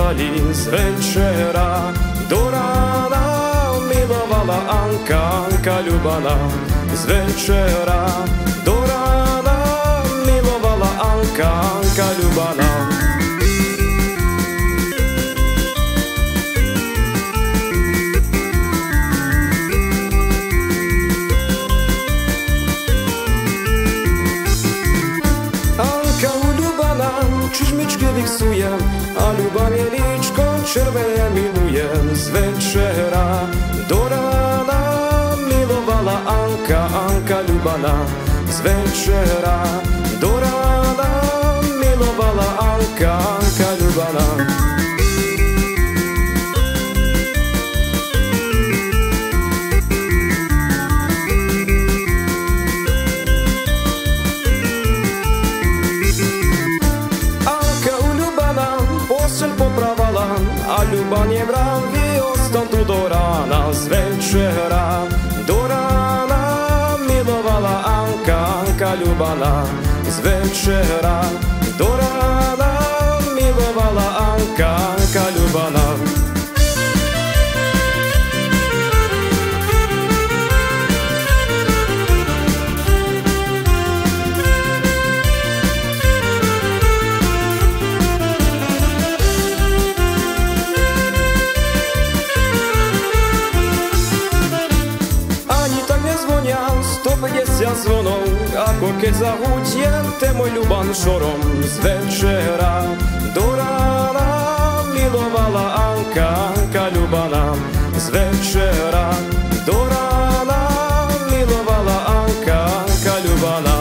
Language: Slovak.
milovali z večera do rána. Milovala Anka Ľubana z večera do rána. Milovala Anka Ľubana. Čižmičky vyksujem a Ľubanie líčko červené milujem. Z večera do rána milovala Anka Ľubana. Z večera do rána milovala Anka Ľubana. A Ľubanie vraví, ostan tu do rána. Z večera do rána milovala Anka Ľubana. Z večera do rána milovala Anka Ľubana. Zvonia 150 zvonov, ako keď zahudiem ten môj Ľuban šorom. Z večera do rána milovala Anka Ľubana. Z večera do rána milovala Anka Ľubana.